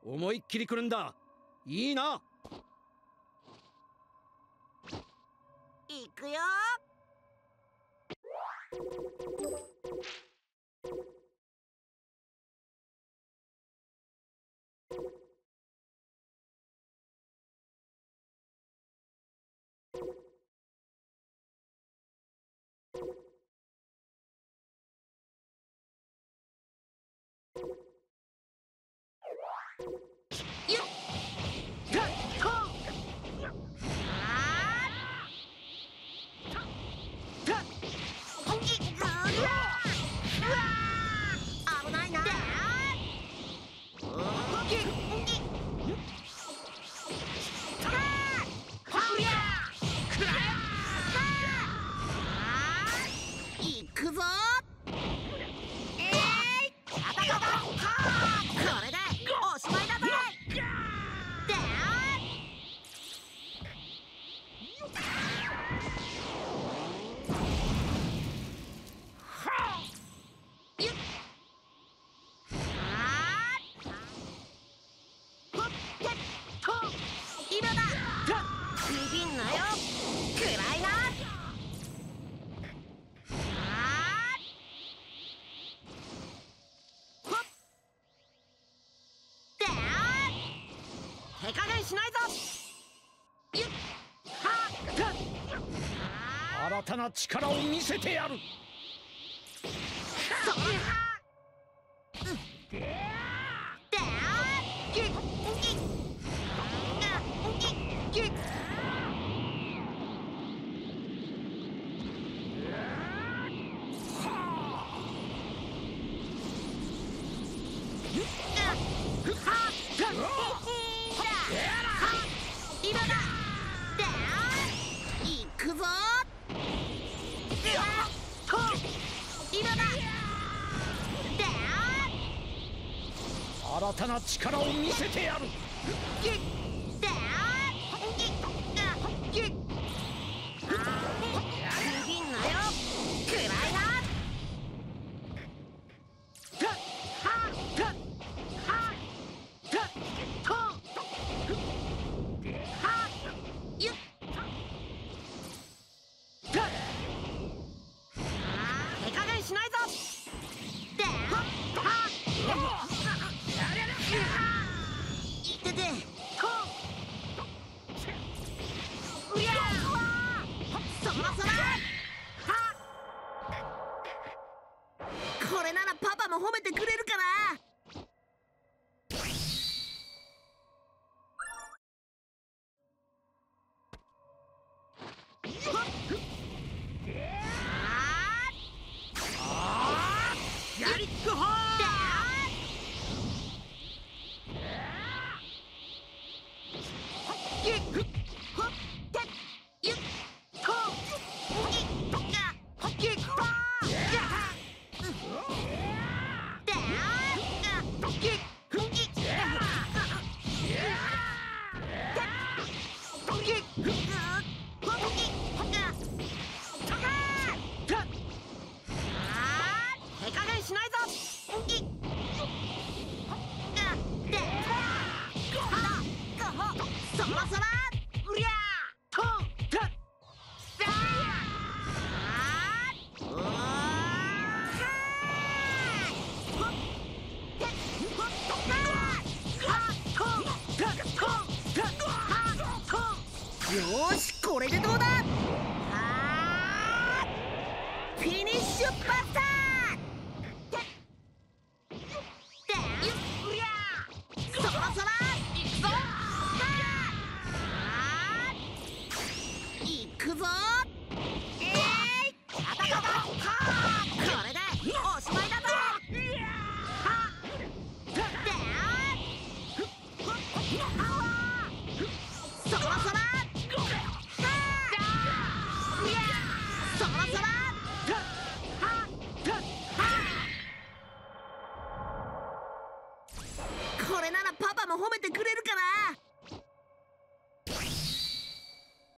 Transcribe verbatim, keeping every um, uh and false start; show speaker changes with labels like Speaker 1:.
Speaker 1: 思いっきり来るんだ。いいな。
Speaker 2: いくよ。ゆっと危ないな。いくぞ。えい、これでおしまいだぜ。でゆっ今だ。ビビんなよ。暗いな。手加減しないぞ。ゆっ
Speaker 1: 新たな力を見せてやる。
Speaker 2: それはでぎぎぎぎ今だ。いくぞ。今だ。
Speaker 1: 新たな力を見せてやる。
Speaker 2: ぎぎぎぎビビんなよ。暗いな。ゆっ手加減しないぞ。でいててうやそろそろ。これならパパも褒めてくれるかな。やりっくほー。ゆっほってゆっとぎがぎっほー。でがぎっぎ手加減しないぞ。ぎでそろそろうりゃとさよーし、これでどうだ。フィニッシュバスター。そろそろいくぞ。いくぞ。えい、これでおしまいだぜ。